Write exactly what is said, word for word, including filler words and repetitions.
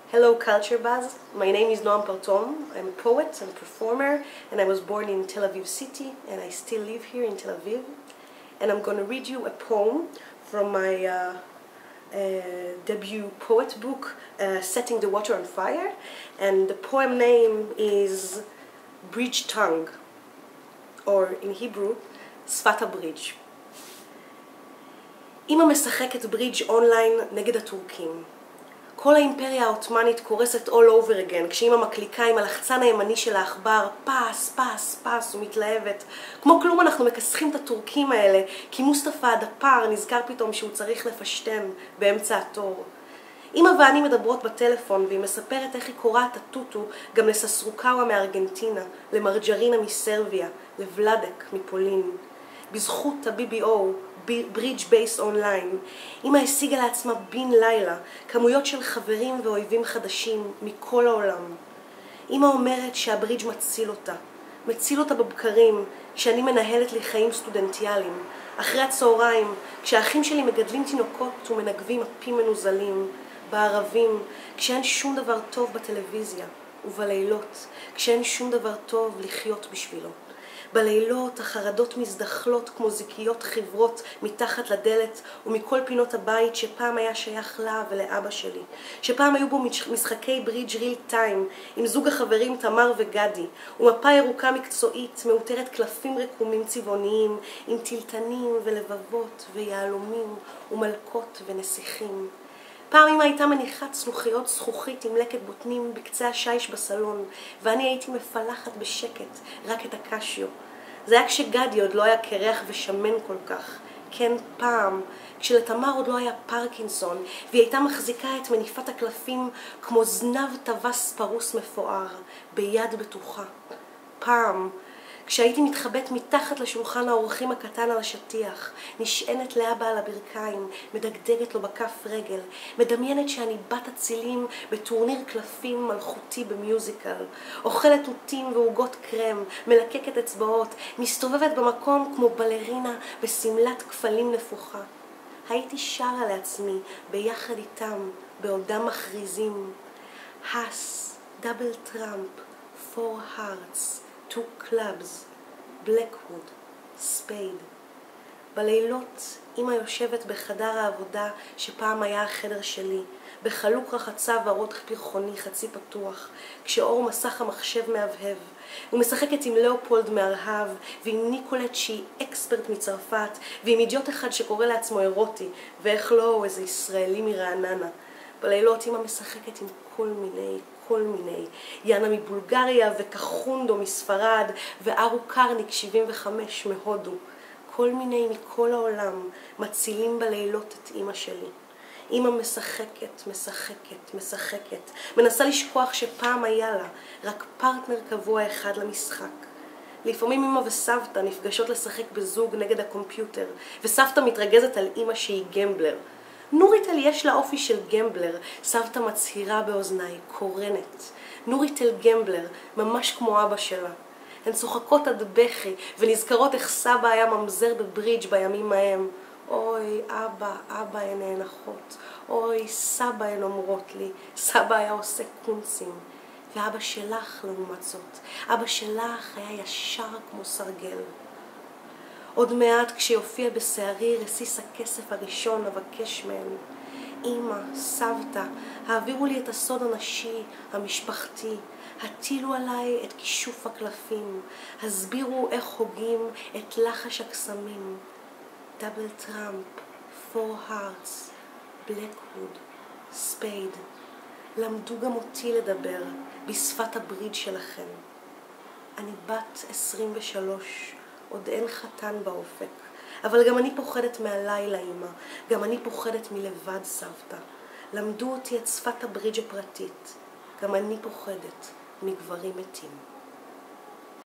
Hello Culture Buzz, my name is Noam Partom. I'm a poet and a performer, and I was born in Tel Aviv city, and I still live here in Tel Aviv. And I'm going to read you a poem from my uh, uh, debut poet book, uh, Setting the Water on Fire, and the poem name is Bridge Tongue, or in Hebrew, Sfat HaBridge. אמא משחקת ברידג' אונליין נגד הטורקים. כל האימפריה העות'מאנית קורסת all over again, כשאמא מקליקה עם הלחצן הימני של העכבר, פס, פס, פס, ומתלהבת. כמו כלום אנחנו מכסחים את הטורקים האלה, כי מוסטפא הדפר נזכר פתאום שהוא צריך לפשטן באמצע התור. אמא ואני מדברות בטלפון, והיא מספרת איך היא קוראת הטוטו גם לססרוקאווה מארגנטינה, למרג'רינה מסרביה, לבלדק מפולין. בזכות ה-בי בי או, ברידג' בייס אונליין, אמא השיגה לעצמה בן לילה כמויות של חברים ואויבים חדשים מכל העולם. אמא אומרת שהברידג' מציל אותה, מציל אותה בבקרים, כשאני מנהלת לי חיים סטודנטיאליים, אחרי הצהריים, כשהאחים שלי מגדלים תינוקות ומנגבים אפים מנוזלים, בערבים, כשאין שום דבר טוב בטלוויזיה, ובלילות, כשאין שום דבר טוב לחיות בשבילו. בלילות החרדות מזדחלות כמו זיקיות חברות מתחת לדלת ומכל פינות הבית שפעם היה שייך לה ולאבא שלי, שפעם היו בו משחקי ברידג' ריל טיים עם זוג החברים תמר וגדי, ומפה ירוקה מקצועית מאותרת קלפים רקומים צבעוניים עם טלטנים ולבבות ויהלומים ומלכות ונסיכים. פעם אמא הייתה מניחה צלוחיות זכוכית עם לקט בוטנים בקצה השיש בסלון, ואני הייתי מפלחת בשקט רק את הקשיו. זה היה כשגדי עוד לא היה קרח ושמן כל כך. כן, פעם, כשלתמר עוד לא היה פרקינסון, והיא הייתה מחזיקה את מניפת הקלפים כמו זנב טווס פרוס מפואר, ביד בטוחה. פעם, כשהייתי מתחבאת מתחת לשולחן האורחים הקטן על השטיח, נשענת לאבא על הברכיים, מדגדגת לו בכף רגל, מדמיינת שאני בת הצילים בטורניר קלפים מלכותי במיוזיקל, אוכלת תותים ועוגות קרם, מלקקת אצבעות, מסתובבת במקום כמו בלרינה בסמלת כפלים נפוחה. הייתי שרה לעצמי ביחד איתם, בעודם מכריזים, הס, דאבל טראמפ, פור הארטס, two clubs, Blackwood, Spade. בלילות אמא יושבת בחדר העבודה שפעם היה החדר שלי, בחלוק רחצה ורוד פרחוני חצי פתוח, כשאור מסך המחשב מהבהב, ומשחקת עם לאופולד מארהב, ועם ניקולט שהיא אקספרט מצרפת, ועם אידיוט אחד שקורא לעצמו אירוטי, ואיך לא הוא איזה ישראלי מרעננה. בלילות אמא משחקת עם כל מיני, כל מיני, יאנה מבולגריה וקחונדו מספרד וארו קרניק שבעים וחמש מהודו. כל מיני מכל העולם מצילים בלילות את אמא שלי. אמא משחקת, משחקת, משחקת, מנסה לשכוח שפעם היה לה רק פרטנר קבוע אחד למשחק. לפעמים אמא וסבתא נפגשות לשחק בזוג נגד הקומפיוטר, וסבתא מתרגזת על אמא שהיא גמבלר. נוריטל יש לה אופי של גמבלר, סבתא מצהירה באוזניי, קורנת. נוריטל גמבלר, ממש כמו אבא שלה. הן צוחקות עד בכי, ונזכרות איך סבא היה ממזר בברידג' בימים ההם. אוי, אבא, אבא הן נאנחות. אוי, סבא הן אומרות לי. סבא היה עושה קונצים. ואבא שלך לעומת זאת. אבא שלך היה ישר כמו סרגל. עוד מעט כשיופיע בשערי רסיס הכסף הראשון אבקש מהן. אמא, סבתא, העבירו לי את הסוד הנשי, המשפחתי. הטילו עליי את כישוף הקלפים. הסבירו איך הוגים את לחש הקסמים. דאבל טראמפ, פור הארטס, בלקווד, ספייד. למדו גם אותי לדבר בשפת הברידג' שלכם. אני בת עשרים ושלוש. עוד אין חתן באופק, אבל גם אני פוחדת מהלילה, אמא. גם אני פוחדת מלבד, סבתא. למדו אותי את שפת הברידג' הפרטית. גם אני פוחדת מגברים מתים.